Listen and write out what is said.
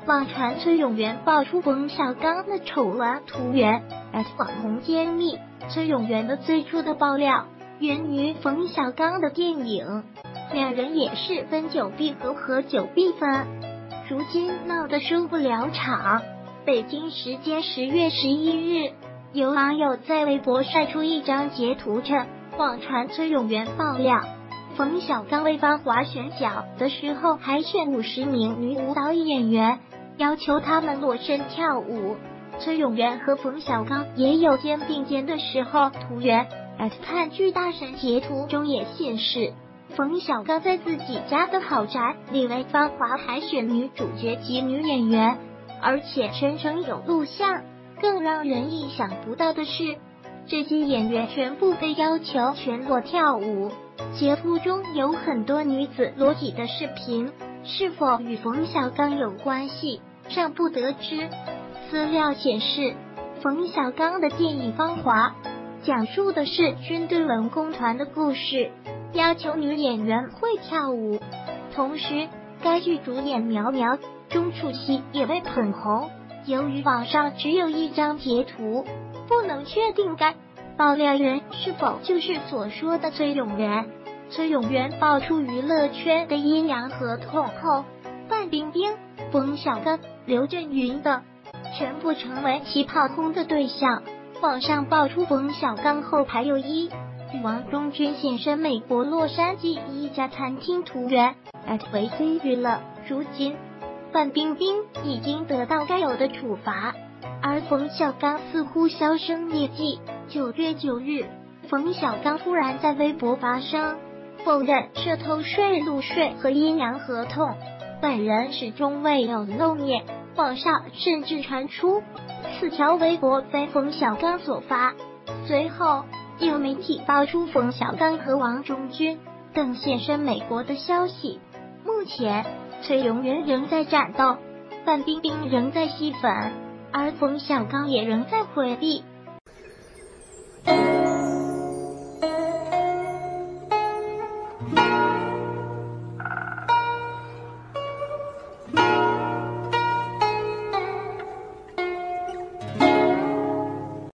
网传崔永元爆出冯小刚的丑闻图源，网红揭秘崔永元的最初的爆料源于冯小刚的电影，两人也是分久必合，合久必分，如今闹得收不了场。北京时间10月11日，有网友在微博晒出一张截图称，网传崔永元爆料冯小刚为芳华选角的时候海选50名女舞蹈演员，要求他们裸身跳舞。崔永元和冯小刚也有肩并肩的时候。图源看剧大神截图中也显示，冯小刚在自己家的豪宅里为芳华海选女主角及女演员，而且全程有录像。更让人意想不到的是，这些演员全部被要求全裸跳舞。截图中有很多女子裸体的视频，是否与冯小刚有关系尚不得知。资料显示，冯小刚的电影《芳华》讲述的是军队文工团的故事，要求女演员会跳舞。同时，该剧主演苗苗、钟楚曦也被捧红。由于网上只有一张截图，不能确定该爆料人是否就是所说的崔永元。崔永元爆出娱乐圈的阴阳合同后，范冰冰、冯小刚、刘震云等全部成为其炮轰的对象。网上爆出冯小刚后排有与王中军现身美国洛杉矶一家餐厅。图源@VC娱乐。如今范冰冰已经得到该有的处罚，而冯小刚似乎销声匿迹。9月9日，冯小刚突然在微博发声，否认涉偷税、入税和阴阳合同，本人始终未有露面。网上甚至传出4条微博非冯小刚所发。随后有媒体爆出冯小刚和王中军等现身美国的消息。目前崔永元仍在战斗，范冰冰仍在吸粉，而冯小刚也仍在回避。